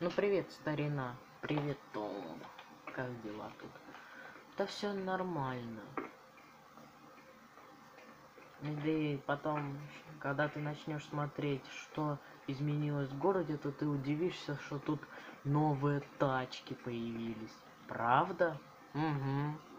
Ну привет, старина. Привет, Том. Как дела тут? Да все нормально. И потом, когда ты начнешь смотреть, что изменилось в городе, то ты удивишься, что тут новые тачки появились. Правда? Угу.